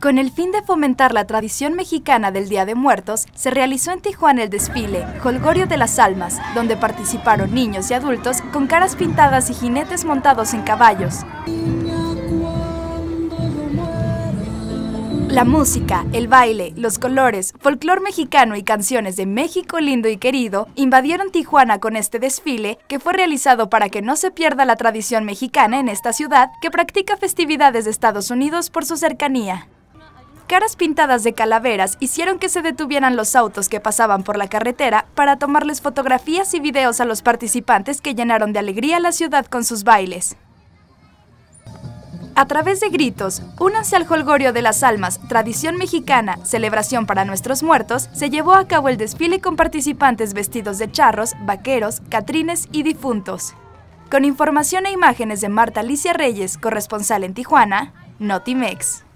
Con el fin de fomentar la tradición mexicana del Día de Muertos, se realizó en Tijuana el desfile Jolgorio de las Almas, donde participaron niños y adultos con caras pintadas y jinetes montados en caballos. La música, el baile, los colores, folclor mexicano y canciones de México lindo y querido invadieron Tijuana con este desfile que fue realizado para que no se pierda la tradición mexicana en esta ciudad que practica festividades de Estados Unidos por su cercanía. Caras pintadas de calaveras hicieron que se detuvieran los autos que pasaban por la carretera para tomarles fotografías y videos a los participantes que llenaron de alegría la ciudad con sus bailes. A través de gritos, únanse al Jolgorio de las Almas, tradición mexicana, celebración para nuestros muertos, se llevó a cabo el desfile con participantes vestidos de charros, vaqueros, catrines y difuntos. Con información e imágenes de Marta Alicia Reyes, corresponsal en Tijuana, Notimex.